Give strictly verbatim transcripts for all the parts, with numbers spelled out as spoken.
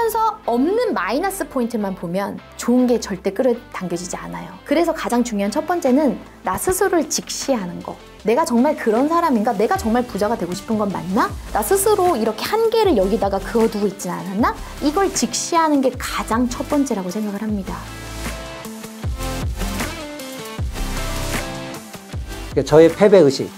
살면서 없는 마이너스 포인트만 보면 좋은 게 절대 끌어당겨지지 않아요. 그래서 가장 중요한 첫 번째는 나 스스로를 직시하는 거. 내가 정말 그런 사람인가? 내가 정말 부자가 되고 싶은 건 맞나? 나 스스로 이렇게 한계를 여기다가 그어두고 있진 않았나? 이걸 직시하는 게 가장 첫 번째라고 생각을 합니다. 저의 패배의식,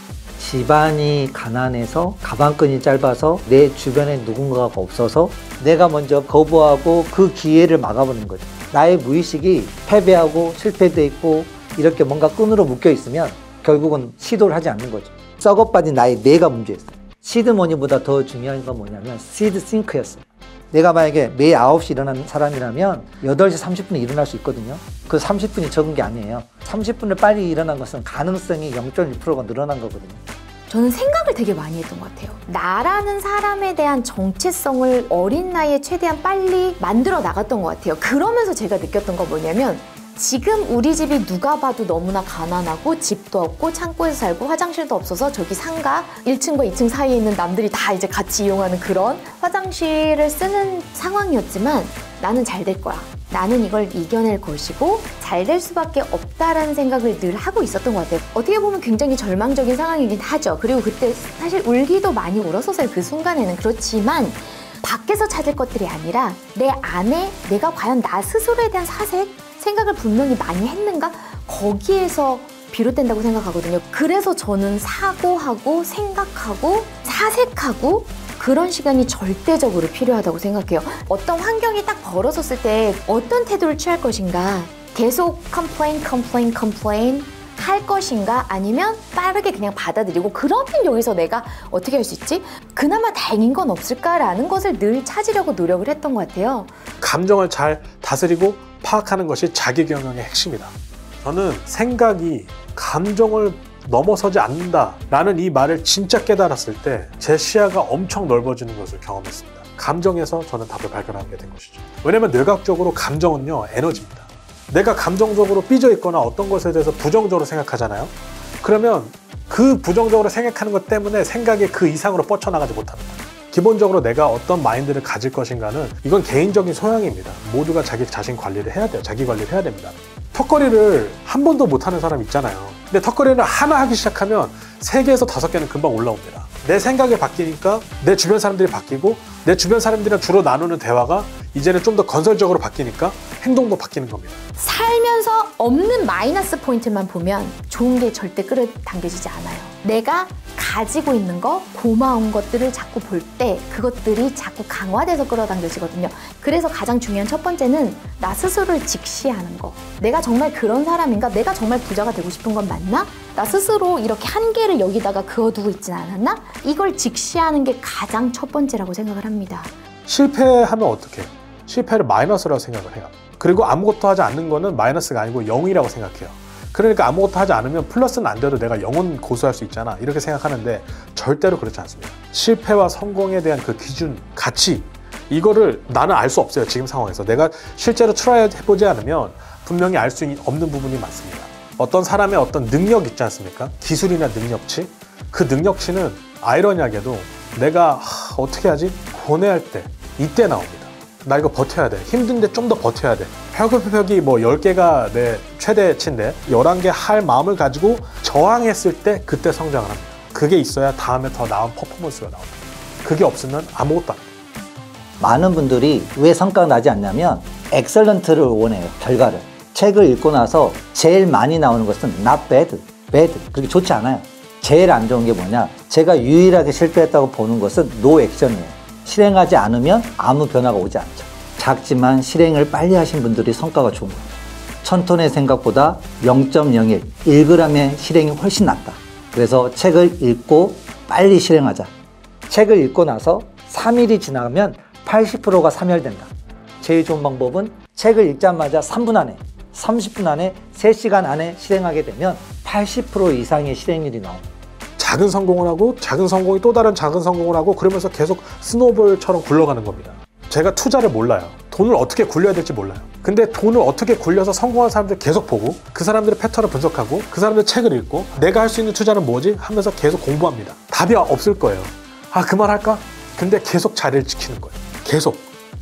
집안이 가난해서 가방끈이 짧아서 내 주변에 누군가가 없어서 내가 먼저 거부하고 그 기회를 막아버리는 거죠. 나의 무의식이 패배하고 실패돼 있고 이렇게 뭔가 끈으로 묶여 있으면 결국은 시도를 하지 않는 거죠. 썩어빠진 나의 뇌가 문제였어요. 시드머니보다 더 중요한 건 뭐냐면 시드 싱크였어요. 내가 만약에 매일 아홉 시 일어나는 사람이라면 여덟 시 삼십 분에 일어날 수 있거든요. 그 삼십 분이 적은 게 아니에요. 삼십 분을 빨리 일어난 것은 가능성이 영 점 일 퍼센트가 늘어난 거거든요. 저는 생각을 되게 많이 했던 것 같아요. 나라는 사람에 대한 정체성을 어린 나이에 최대한 빨리 만들어 나갔던 것 같아요. 그러면서 제가 느꼈던 건 뭐냐면 지금 우리 집이 누가 봐도 너무나 가난하고 집도 없고 창고에서 살고 화장실도 없어서 저기 상가 일 층과 이 층 사이에 있는 남들이 다 이제 같이 이용하는 그런 화장실을 쓰는 상황이었지만 나는 잘 될 거야. 나는 이걸 이겨낼 것이고 잘 될 수밖에 없다라는 생각을 늘 하고 있었던 것 같아요. 어떻게 보면 굉장히 절망적인 상황이긴 하죠. 그리고 그때 사실 울기도 많이 울었었어요. 그 순간에는. 그렇지만 밖에서 찾을 것들이 아니라 내 안에 내가 과연 나 스스로에 대한 사색, 생각을 분명히 많이 했는가? 거기에서 비롯된다고 생각하거든요. 그래서 저는 사고하고 생각하고 사색하고 그런 시간이 절대적으로 필요하다고 생각해요. 어떤 환경이 딱 벌어졌을 때 어떤 태도를 취할 것인가? 계속 complain, complain, complain 할 것인가? 아니면 빠르게 그냥 받아들이고 그러면 여기서 내가 어떻게 할 수 있지? 그나마 다행인 건 없을까라는 것을 늘 찾으려고 노력을 했던 것 같아요. 감정을 잘 다스리고 파악하는 것이 자기 경영의 핵심이다. 저는 생각이 감정을 넘어서지 않는다라는 이 말을 진짜 깨달았을 때 제 시야가 엄청 넓어지는 것을 경험했습니다. 감정에서 저는 답을 발견하게 된 것이죠. 왜냐면 뇌각적으로 감정은요, 에너지입니다. 내가 감정적으로 삐져 있거나 어떤 것에 대해서 부정적으로 생각하잖아요. 그러면 그 부정적으로 생각하는 것 때문에 생각이 그 이상으로 뻗쳐나가지 못합니다. 기본적으로 내가 어떤 마인드를 가질 것인가는 이건 개인적인 소양입니다. 모두가 자기 자신 관리를 해야 돼요. 자기 관리를 해야 됩니다. 턱걸이를 한 번도 못하는 사람 있잖아요. 근데 턱걸이를 하나 하기 시작하면 세 개에서 다섯 개는 금방 올라옵니다. 내 생각이 바뀌니까 내 주변 사람들이 바뀌고 내 주변 사람들이랑 주로 나누는 대화가 이제는 좀 더 건설적으로 바뀌니까 행동도 바뀌는 겁니다. 살면서 없는 마이너스 포인트만 보면 좋은 게 절대 끌어당겨지지 않아요. 내가 가지고 있는 거, 고마운 것들을 자꾸 볼 때 그것들이 자꾸 강화돼서 끌어당겨지거든요. 그래서 가장 중요한 첫 번째는 나 스스로를 직시하는 거. 내가 정말 그런 사람인가? 내가 정말 부자가 되고 싶은 건 맞나? 나 스스로 이렇게 한계를 여기다가 그어두고 있진 않았나? 이걸 직시하는 게 가장 첫 번째라고 생각을 합니다. 실패하면 어떻게? 실패를 마이너스라고 생각을 해요. 그리고 아무것도 하지 않는 거는 마이너스가 아니고 영이라고 생각해요. 그러니까 아무것도 하지 않으면 플러스는 안 돼도 내가 영은 고수할 수 있잖아, 이렇게 생각하는데 절대로 그렇지 않습니다. 실패와 성공에 대한 그 기준, 가치, 이거를 나는 알 수 없어요. 지금 상황에서 내가 실제로 트라이 해보지 않으면 분명히 알 수 없는 부분이 많습니다. 어떤 사람의 어떤 능력 있지 않습니까? 기술이나 능력치, 그 능력치는 아이러니하게도 내가 하, 어떻게 하지? 고뇌할 때, 이때 나옵니다. 나 이거 버텨야 돼. 힘든데 좀 더 버텨야 돼. 펴격펴격이 뭐 열 개가 내 최대치인데 열한 개 할 마음을 가지고 저항했을 때 그때 성장을 합니다. 그게 있어야 다음에 더 나은 퍼포먼스가 나옵니다. 그게 없으면 아무것도 안 돼요. 많은 분들이 왜 성과가 나지 않냐면 엑셀런트를 원해요. 결과를. 책을 읽고 나서 제일 많이 나오는 것은 not bad, bad. 그렇게 좋지 않아요. 제일 안 좋은 게 뭐냐? 제가 유일하게 실패했다고 보는 것은 no action이에요. 실행하지 않으면 아무 변화가 오지 않죠. 작지만 실행을 빨리 하신 분들이 성과가 좋은 거예요. 천 톤의 생각보다 영 점 영일, 일 그램의 실행이 훨씬 낫다. 그래서 책을 읽고 빨리 실행하자. 책을 읽고 나서 삼 일이 지나면 팔십 퍼센트가 사멸된다. 제일 좋은 방법은 책을 읽자마자 삼 분 안에, 삼십 분 안에, 세 시간 안에 실행하게 되면 팔십 퍼센트 이상의 실행률이 나옵니다. 작은 성공을 하고 작은 성공이 또 다른 작은 성공을 하고 그러면서 계속 스노볼처럼 굴러가는 겁니다. 제가 투자를 몰라요. 돈을 어떻게 굴려야 될지 몰라요. 근데 돈을 어떻게 굴려서 성공한 사람들 계속 보고 그 사람들의 패턴을 분석하고 그 사람들 책을 읽고 내가 할 수 있는 투자는 뭐지? 하면서 계속 공부합니다. 답이 없을 거예요. 아, 그만할까? 근데 계속 자리를 지키는 거예요. 계속.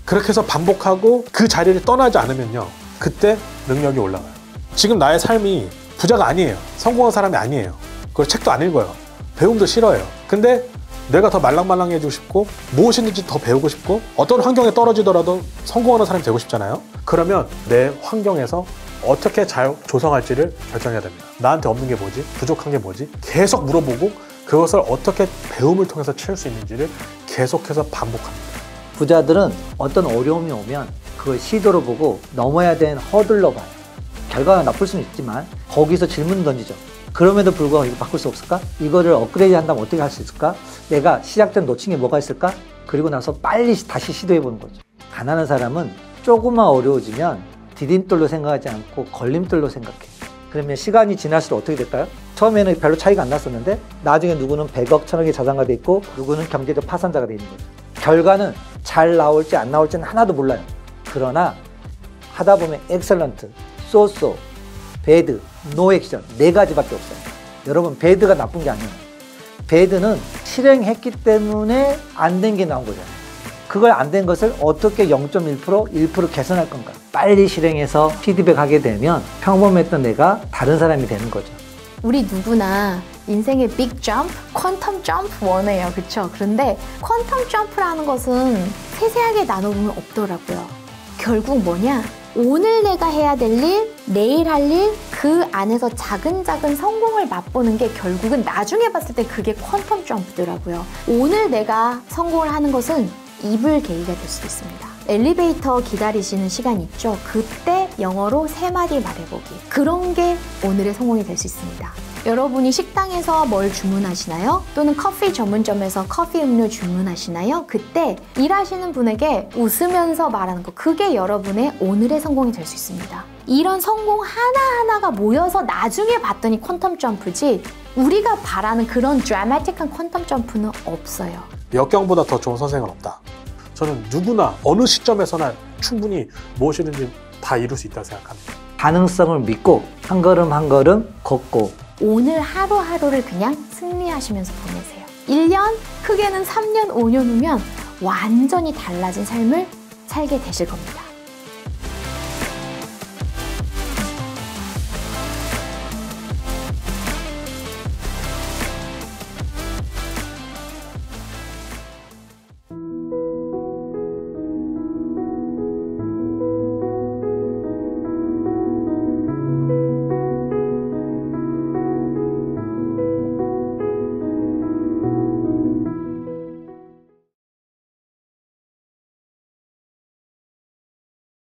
그렇게 해서 반복하고 그 자리를 떠나지 않으면요, 그때 능력이 올라가요. 지금 나의 삶이 부자가 아니에요. 성공한 사람이 아니에요. 그걸 책도 안 읽어요. 배움도 싫어요. 근데 내가 더 말랑말랑해지고 싶고 무엇이든지 더 배우고 싶고 어떤 환경에 떨어지더라도 성공하는 사람이 되고 싶잖아요. 그러면 내 환경에서 어떻게 잘 조성할지를 결정해야 됩니다. 나한테 없는 게 뭐지? 부족한 게 뭐지? 계속 물어보고 그것을 어떻게 배움을 통해서 채울 수 있는지를 계속해서 반복합니다. 부자들은 어떤 어려움이 오면 그걸 시도로 보고 넘어야 되는 허들로 봐요. 결과가 나쁠 수는 있지만 거기서 질문 던지죠. 그럼에도 불구하고 이거 바꿀 수 없을까? 이거를 업그레이드 한다면 어떻게 할 수 있을까? 내가 시작 전 놓친 게 뭐가 있을까? 그리고 나서 빨리 다시 시도해 보는 거죠. 가난한 사람은 조금만 어려워지면 디딤돌로 생각하지 않고 걸림돌로 생각해. 그러면 시간이 지날수록 어떻게 될까요? 처음에는 별로 차이가 안 났었는데 나중에 누구는 백억, 천억의 자산가 돼 있고 누구는 경제적 파산자가 돼 있는 거죠. 결과는 잘 나올지 안 나올지는 하나도 몰라요. 그러나 하다 보면 엑셀런트, 소소, 배드, 노 액션 네 가지밖에 없어요. 여러분, 배드가 나쁜 게 아니에요. 배드는 실행했기 때문에 안 된 게 나온 거잖아요. 그걸 안 된 것을 어떻게 영 점 일 퍼센트, 일 퍼센트 개선할 건가? 빨리 실행해서 피드백하게 되면 평범했던 내가 다른 사람이 되는 거죠. 우리 누구나 인생의 빅 점프, 퀀텀 점프 원해요. 그렇죠? 그런데 퀀텀 점프라는 것은 세세하게 나눠보면 없더라고요. 결국 뭐냐? 오늘 내가 해야 될 일, 내일 할 일, 그 안에서 작은 작은 성공을 맛보는 게 결국은 나중에 봤을 때 그게 퀀텀 점프더라고요. 오늘 내가 성공을 하는 것은 이불 개의가 될 수도 있습니다. 엘리베이터 기다리시는 시간 있죠? 그때 영어로 세 마디 말해보기. 그런 게 오늘의 성공이 될 수 있습니다. 여러분이 식당에서 뭘 주문하시나요? 또는 커피 전문점에서 커피 음료 주문하시나요? 그때 일하시는 분에게 웃으면서 말하는 거, 그게 여러분의 오늘의 성공이 될 수 있습니다. 이런 성공 하나하나가 모여서 나중에 봤더니 퀀텀 점프지, 우리가 바라는 그런 드라마틱한 퀀텀 점프는 없어요. 역경보다 더 좋은 선생은 없다. 저는 누구나 어느 시점에서나 충분히 무엇이든지 다 이룰 수 있다고 생각합니다. 가능성을 믿고 한 걸음 한 걸음 걷고 오늘 하루하루를 그냥 승리하시면서 보내세요. 일 년, 크게는 삼 년, 오 년 후면 완전히 달라진 삶을 살게 되실 겁니다.